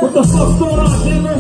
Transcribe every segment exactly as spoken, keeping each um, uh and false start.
What the fuck's going on, Denver?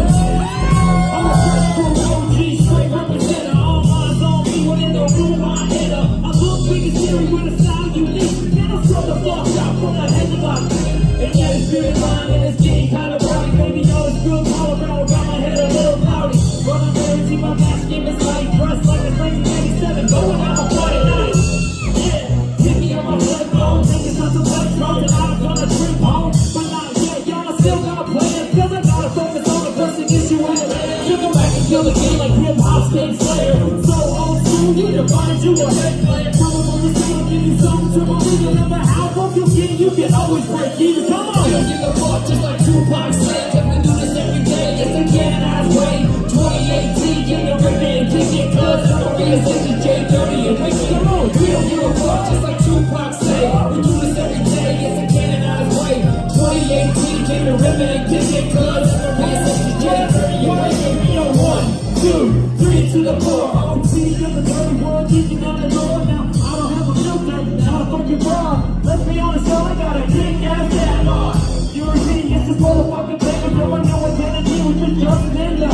I'm a fresh crew, O G, straight representative. All eyes on me when in the room, I hit her. I look big and scary with a style unique. Now I'm from the fuck out from the head of my feet. And yeah, it's good line and it's getting kind of rowdy. Baby, yo, it's good all around. Got my head a little cloudy. But I'm ready to see my match game is like dressed like it's nineteen ninety-seven. Going out my party night. Yeah, hit me on my flip phone. Think it's not the best road and I'm gonna trip home. But not yet, y'all still gotta play it. Cause I gotta focus on the person get you in it. You go back and kill the game like hip hop stage slayer. So old school, you can find you a head player. Probably the same, give you something to believe. No matter how broke you get, you can always break even. Come on! You don't give a fuck just like Tupac said. Cause we do this every day, it's a canonized way. twenty eighteen, get the ribbon and kick it. Cause I'm a real sister J thirty and make it. Come on! We don't give a fuck just like Tupac said. We do this every day, it's a canonized way. twenty eighteen, get the ribbon and kick it. Cause I'm a real sister J thirty and make it. We on one, two, three to the floor. O T, you're the dirty world, kicking on the door. Now I don't have a filter, not a fucking bar. Let's be honest, y'all, I got a kick-ass that bar. You're a genius, this motherfucking paper, throwing no identity, we just jumping in there.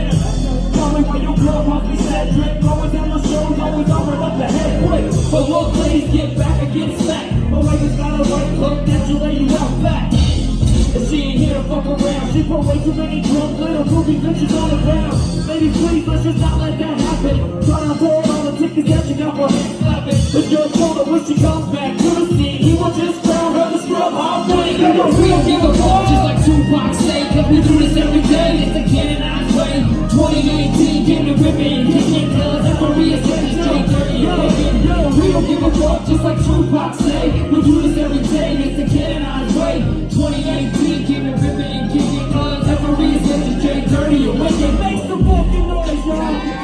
Tell me why you girl must be sad, drink, going down the shows, always over up the head quick. But look, ladies, get back and get sacked. My wife has got a right hook, that you lay you out back. And she ain't here to fuck around, she put way too many drunk little movie bitches on the ground. Ladies, please, let's just not let that happen. Try to avoid all the tickets that you got for him slapping. But you're told her when she comes back to the scene, he will just crown her the scrub hop. We don't give a fuck, just like Tupac say. Cause we do this every day, it's a canonized way. twenty eighteen, get the ribbon, kick it. Cause that's where we are saying J thirty and making. We don't give a fuck, just like Tupac say. We do this every day, it's a canonized way. twenty eighteen, get the ribbon and kick it. Cause that's where we are saying J thirty and making. Make some fucking noise, y'all.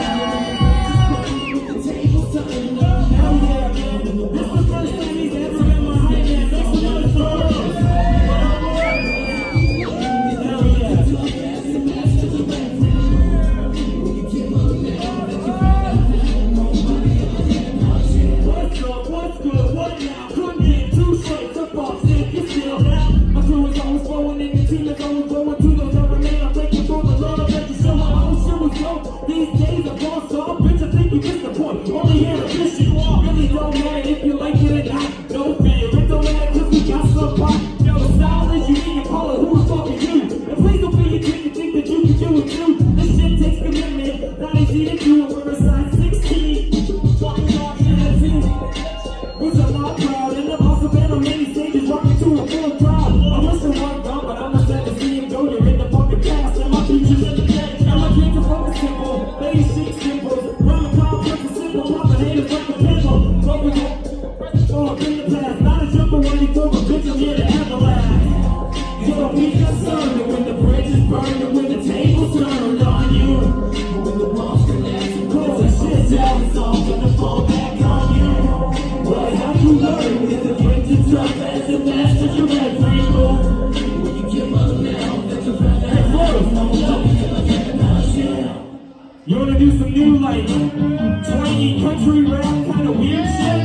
You wanna do some new, like, twangy country rap kind of weird shit?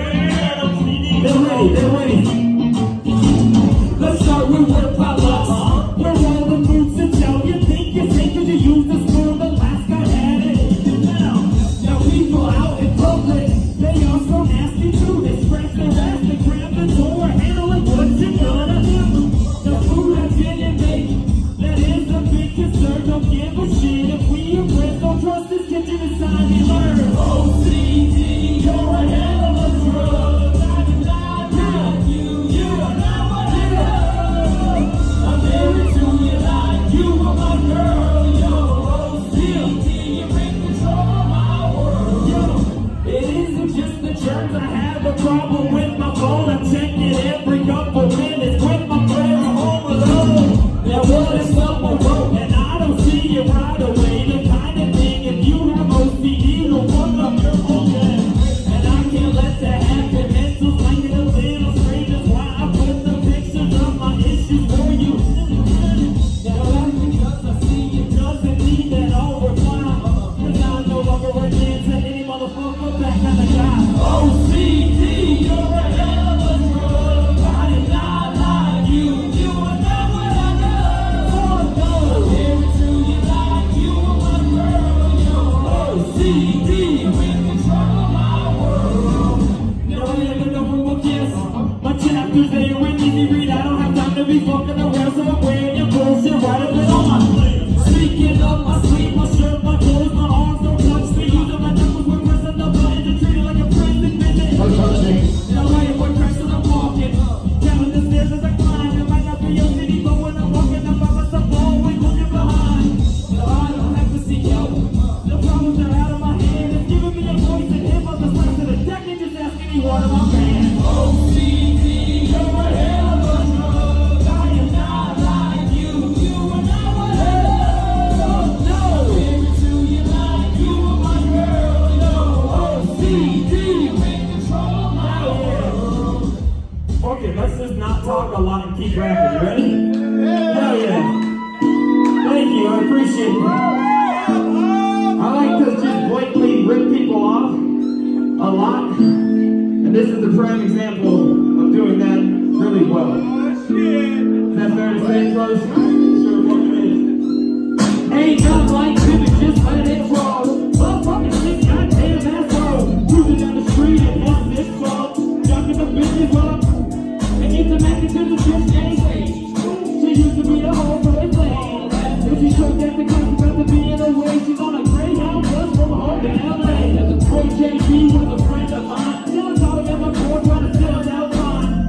They're ready, they're ready. Let's start with word potlucks. Where all the fruits and tell you think you think you use the spoon, the last guy had it. Now, now people out in public, they are so nasty too. They scratch their ass, they grab the door, handling what you gonna do. The food has been in baked, that is the big concern. Don't give a shit if we impress. Don't trust this kitchen inside. walking around, so I'm wearing your bullshit right up in on my sleeve. Speaking of my sleeve, my shirt, my clothes, my arms don't touch me. Using my knuckles, we're pressing the buttons and treated like a prison visit. Don't touch me. No way, we're pressing, I'm walking. Counting the stairs as I climb. It might not be your city, but when I'm walking, I'm by myself, always looking behind. No, I don't have to seek help. The problems are out of my hand. It's giving me a voice and hip on the slice of the deck and just ask anyone of my band. O C D, you're a hell of a drug. I am not like you. You are not what I love. No, give it to you like you are my girl. No, O C D, you in control of my world. Okay, let's just not talk a lot and keep rapping. You ready? Hell yeah. Thank you, I appreciate it. I like to just blatantly rip people off a lot, and this is a prime example of doing that really well. Is that fair to say, close? Sure, fucking is. Ain't nothing like pivot, just let it roll. Motherfucking shit, goddamn asshole. Cruising down the street and hitting this club. Jocking the bitches up, and get the Mac into the bitch ain't. She used to be the whole first lane. If she showed that the country got to be in her way, she's on a Greyhound bus from home to L A. And the boy J B was a friend of mine. Still a dog at my door trying to sell down mine.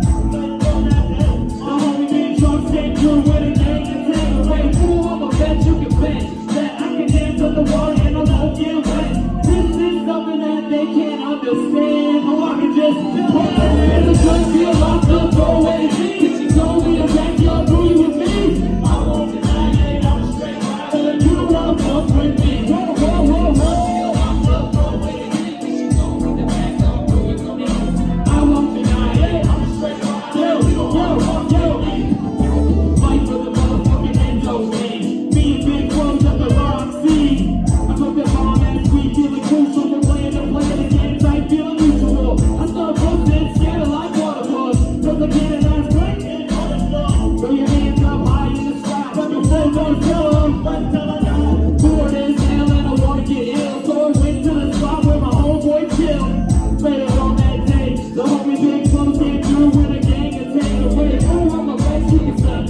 The homie being drunk, stay through with a gang and take away. Fool, I'm a bet you can bet that I can dance on the water and I won't get wet. This is something that they can't understand. Oh, I can just hold it. It's a good deal, locked up, go away. She told me to back your booty with me. I won't deny it, I'm a straight rider. You don't wanna fuck with me. Whoa, whoa, whoa, whoa. I'm up, go away. She told me to back your booty with me. I won't deny it, I'm a straight rider. Yo, yo, yo. Fight for the motherfucking Endo game. Me and Big Rose up at Roxy. I took that bomb and sweet, feeling crucial. From playing and playing the game, tight, feeling mutual. I started posting, scared like water bugs. Cause I can't ask great and all this stuff. Throw your hands up high in the sky. Got your phone on the pillow. Right till I die. Bored as hell and I wanna get ill. So I went to the spot where my homeboy chilled. Later on that day, the homie Big F L O W S came through with a gang and take away. Oh, I'm a bad chicken son.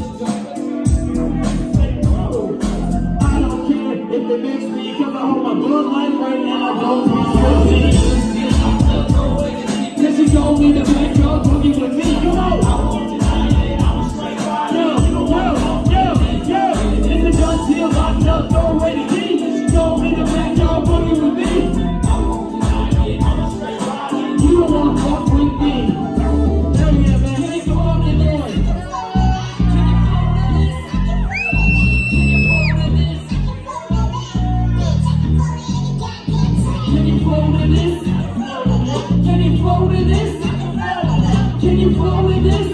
I don't care if they mix me, cause I hold my blood life right now. I don't be switching. Cause she told me to back up, boogie with me. Come on. I won't deny it, I'm a straight rider. Yo, yo, yo, yo. It's a gun deal, locked up, go away to me. She told me to back up, boogie with me. I won't deny it, I'm a straight rider. You don't wanna fuck with me. Hell yeah, man. Can you come on in there? Can you flow to this? Can you flow to this? Can you flow with this?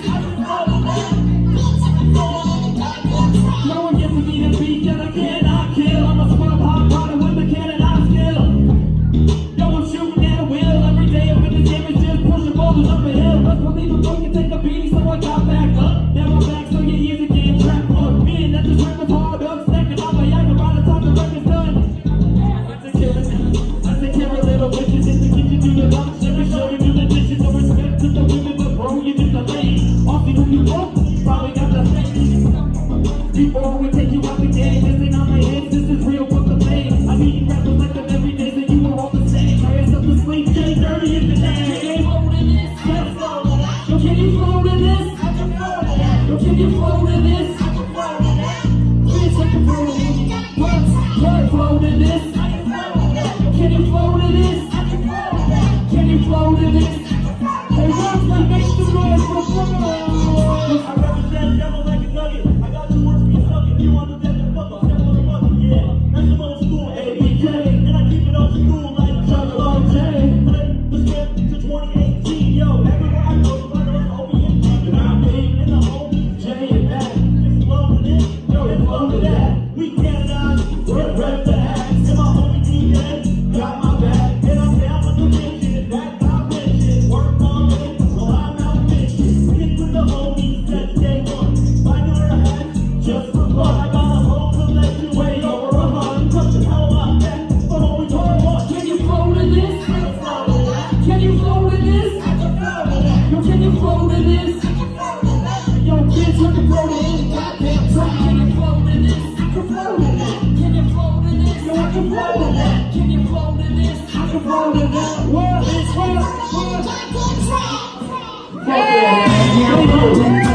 No one gets to be the beat that I cannot kill. I'm a smart hot rider with a cannon I skill. Yo, I'm shooting at a wheel every day up in this game is just pushing boulders up a hill. Best believe I'm going to take a beating, so I got back up. Now I'm back, so your ears again trapped up. Me and that just ripping hard up, stacking on my yak by the time the record's done. I take care of I take care of little bitches in the kitchen, do your lunch, let me show you do the dishes. No respect to the women, but bro, you just a lane. Often who you want, probably got the same. People always take you out the game, this ain't on my head, this is real for the fame. I'm eating rappers like them every day, so you are all the same. My ass up to sleep, Jay Dirty is the name. Can you flow to this? Yo, can you flow to this? Yo, can you flow to this? Bitch, I can flow to this. What? What? Flow to this? Can you flow to this? Can you flow to this? Hey, Roxy, make some noise for F L O W S. I represent devil like a nugget. I got two words for you sucking. You want the dead fuck up, devil the mother, yeah. That's some old school A B J. And I keep it old school like F L O W S. Flip the script to twenty eighteen, yo. Everywhere I go, I know it's O B M G. And I'm big in the O B J and back. It's flow to this, yo, it's flow to that. We canonize, we're rep the axe. And my homie D J got my back. And I'm down with the bitches that got riches. Work on it, while I'm out fishing. Hit with the homies since day one. Buy new hats, just for fun. I got a whole collection way over a hundred. Crushing how about that? But homie, don't want. Can you flow to this? Can you flow to this? Yo, can you flow to this? Yo, bitch, I can flow to this. can flow to that? Can you flow to this? I can flow to that. What? What? What? Yeah!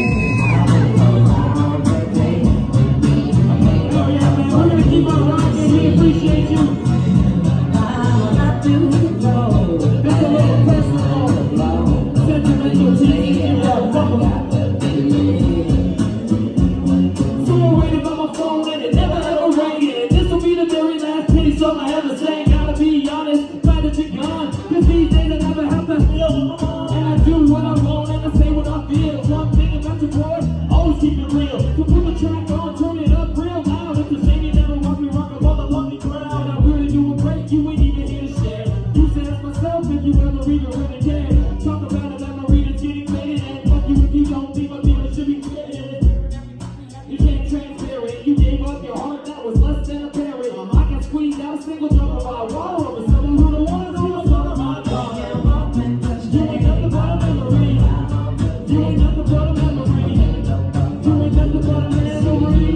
Keep on rocking, we appreciate you. I do know. That's a little personal, sentimental team. So I waited by my phone and it never ever rang. And this will be the very last penny song I ever sang. Gotta be honest, glad that you're gone. Cause these days I never have to feel. And I do what I want and I say what I feel. One thing about your boy, always keep it real. So put the track on, turn it up real loud. It's a shame you never want me rockin' all the lovely crowd. I really do a break, you ain't even here to share. You said ask myself if you ever even really care. Talk about a memory that's getting faded. And fuck you if you don't think my feelings should be faded. You came transparent, you gave up your heart, that was less than apparent. I can squeeze out a single drop of my water over someone who don't wanna see what's on my tongue. You ain't nothing but a memory. You ain't nothing but a memory. You ain't nothing but a memory.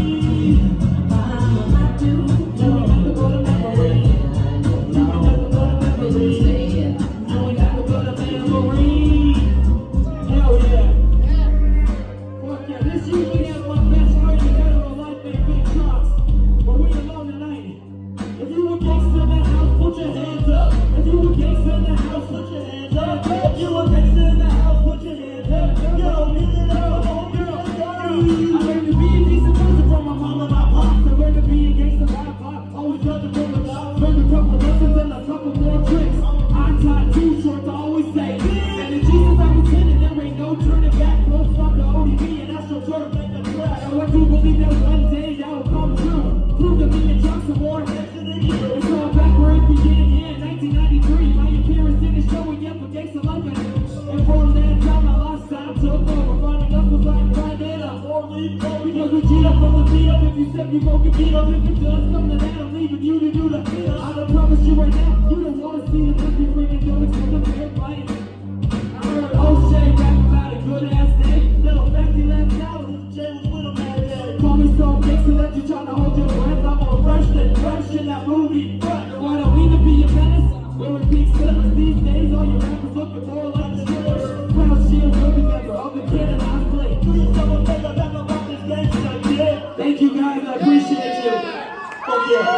Thank you guys, I appreciate you. Thank you.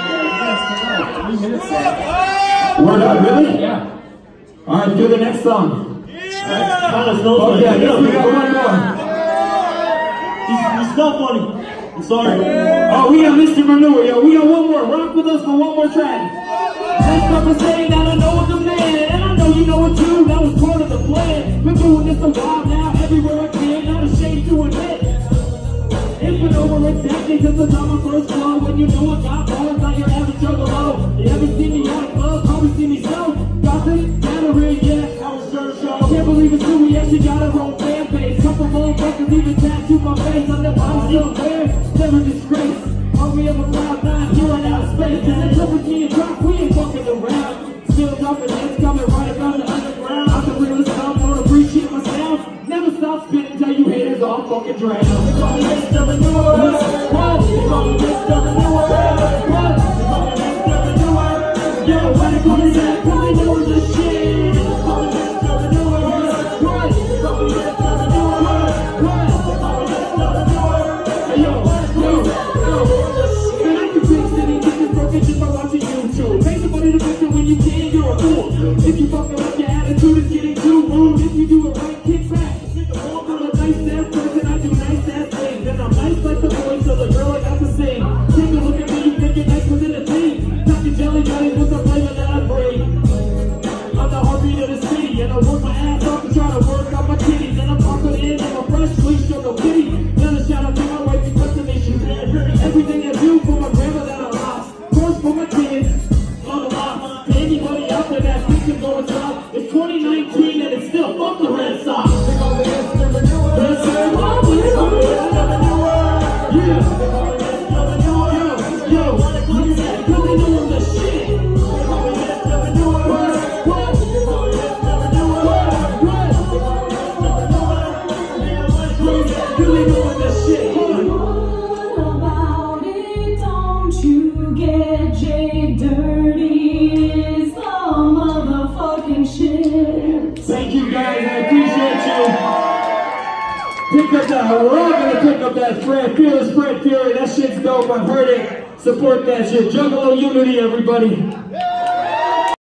Three minutes set. Word up, really? Yeah. Alright, do the next song. Yeah! Oh, yeah, yeah, we got one more. He's, he's not funny. I'm sorry. Oh, we got Mister Manure, yo. We got one more. Rock with us for one more track. Let's start by saying that I know it's a man, and I know you know it too. That was part of the plan. Been doing this a while now, everywhere I can, not ashamed to admit. It's been over exactly since the time I first flow. When you know I got bars, now you're average juggalo. You haven't seen me out of club, probably seen me slow. Gossip, gathering, yeah, I was sure show. Can't believe it's true, we actually got our own fan base. Couple motherfuckers even tattooed my face on the bottom somewhere. Never disgrace. Are we ever cloud nine, here in outer space? And it's up with me and drop, we ain't fucking around. Still dropping hits, coming right about the underground. I'm the realest stuff, don't appreciate my sound. Never stop spitting till you haters all fucking drown. They call me Mister Manure. What? They call me Mister Manure. What? They call me Mister Manure. Yo, why they call me that? Cause they know the shit. They call me Mister Manure. What? They call me Mister Manure. What? They call me Mister Manure. Hey yo, yo, yo. Man, I can fix city, get this broken just by watching YouTube. Pay somebody to fix it when you can, you're a fool. If you fucking up, your attitude is getting too rude. If you do it right, kick back. I'm a nice ass person, I do nice ass things, and I'm get J dirty is the motherfucking shit. Thank you guys, I appreciate you. Pick up that, we're all gonna pick up that Fred, Fearless Fred Fury. That shit's dope, I've heard it. Support that shit. Juggalo Unity, everybody.